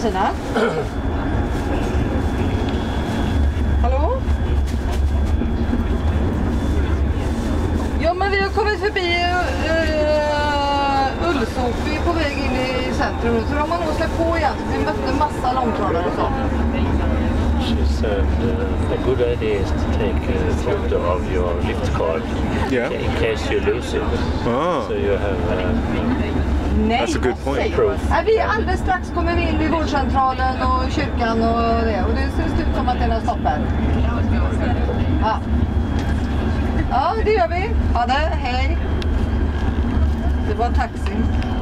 Tina. Hallå? Ja, men vi har kommit förbi Ullsop. Vi är på väg in i centrum nu. Så de har nog släppt på igen. Vi mötte en massa långtradare och så. She said a good idea is to take a photo of your lift card in case you lose it. So you have... Nej, that's a good point. Vi alldeles strax kommer vi in i vårdcentralen och kyrkan och det. Och det ser ut som att det är någon stopp här. Ja. Ja, det gör vi. Ja, det. Hej. Det var taxi.